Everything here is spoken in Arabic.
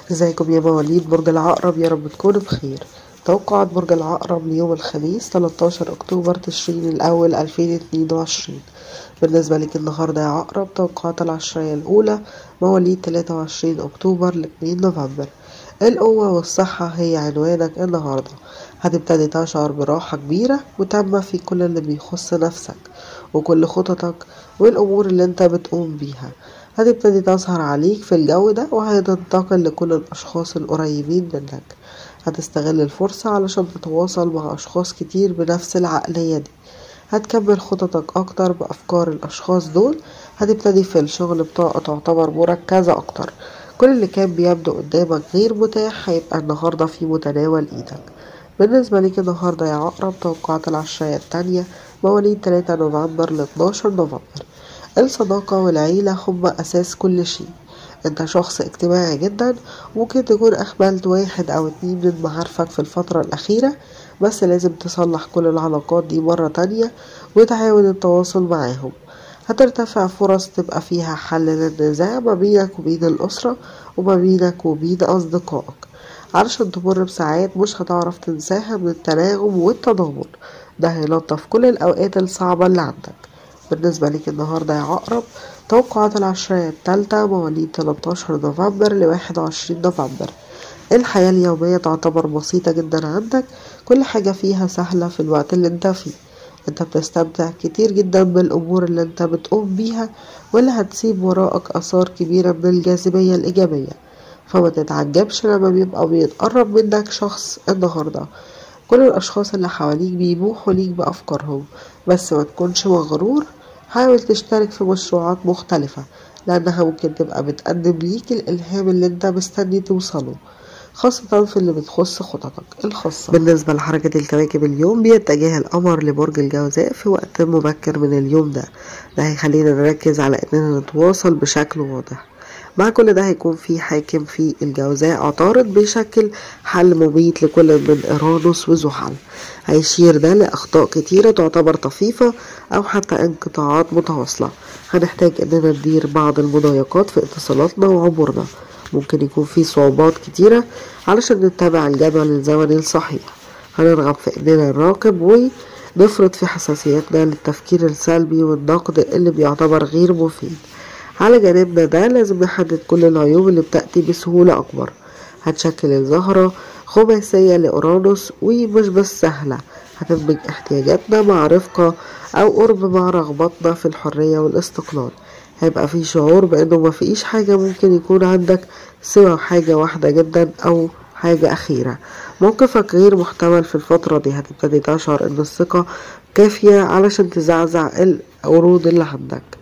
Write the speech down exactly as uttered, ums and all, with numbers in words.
ازيكم يا مواليد برج العقرب؟ يا رب تكونوا بخير. توقعات برج العقرب ليوم الخميس تلتاشر اكتوبر تشرين الاول الفين واتنين وعشرين. بالنسبة لك النهاردة يا عقرب، توقعات العشرية الاولى مواليد تلاتة وعشرين اكتوبر ل اتنين نوفمبر. القوة والصحة هي عنوانك النهاردة. هتبتدي تشعر براحة كبيرة وتامة في كل اللي بيخص نفسك وكل خططك والأمور اللي انت بتقوم بيها. هتبتدي تظهر عليك في الجو ده وهتنتقل لكل الأشخاص القريبين منك. هتستغل الفرصة علشان تتواصل مع أشخاص كتير بنفس العقلية دي. هتكمل خططك أكتر بأفكار الأشخاص دول. هتبتدي في الشغل بطاقة تعتبر مركزة أكتر. كل اللي كان بيبدو قدامك غير متاح هيبقى النهاردة في متناول إيدك. بالنسبة ليك النهاردة يا عقرب، توقعات العشرية التانية مواليد تلاتة نوفمبر ل اتناشر نوفمبر. الصداقة والعيلة هما أساس كل شيء. انت شخص اجتماعي جدا، ممكن تكون أهملت واحد أو اتنين من معارفك في الفترة الأخيرة، بس لازم تصلح كل العلاقات دي مرة تانية وتحاول التواصل معاهم. هترتفع فرص تبقى فيها حل للنزاع ما بينك وبين الأسرة وما بينك وبين أصدقائك، علشان تمر بساعات مش هتعرف تنساها من التناغم والتضامن. ده هيلطف كل الأوقات الصعبة اللي عندك. بالنسبة لك النهاردة يا عقرب، توقعات العشرية التالتة مواليد تلتاشر نوفمبر ل واحد وعشرين نوفمبر. الحياة اليومية تعتبر بسيطة جدا عندك، كل حاجة فيها سهلة في الوقت اللي انت فيه. انت بتستمتع كتير جدا بالأمور اللي انت بتقوم بيها، واللي هتسيب وراءك آثار كبيرة من الجاذبية الإيجابية. فما تتعجبش لما بيبقى بيتقرب منك شخص النهاردة. كل الأشخاص اللي حواليك بيبوحوا ليك بأفكارهم، بس ما تكونش مغرور. حاول تشترك في مشروعات مختلفة، لأنها ممكن تبقى بتقدم ليك الإلهام اللي انت مستني توصله، خاصة في اللي بتخص خططك الخاصة. بالنسبة لحركة الكواكب اليوم، بيتجه القمر لبرج الجوزاء في وقت مبكر من اليوم ده. ده هيخلينا نركز على اننا نتواصل بشكل واضح. مع كل ده هيكون في حاكم في الجوزاء عطارد بيشكل حل مبيت لكل من ايرانوس وزحل. هيشير ده لأخطاء كتيرة تعتبر طفيفة أو حتى انقطاعات متواصلة. هنحتاج اننا ندير بعض المضايقات في اتصالاتنا وعبورنا. ممكن يكون في صعوبات كتيرة علشان نتبع الجدول الزمني الصحيح. هنرغب في اننا نراقب ونفرط في حساسيتنا للتفكير السلبي والنقد اللي بيعتبر غير مفيد. على جانبنا ده لازم نحدد كل العيوب اللي بتأتي بسهولة أكبر. هتشكل الزهرة خماسية لأورانوس ومش بس سهلة، هتدمج احتياجاتنا مع رفقة أو قرب مع رغباتنا في الحرية والاستقلال. هيبقى في شعور بأنه مفيش حاجة ممكن يكون عندك سوى حاجة واحدة جدا أو حاجة أخيرة. موقفك غير محتمل في الفترة دي. هتبتدي تشعر أن الثقة كافية علشان تزعزع العروض اللي عندك.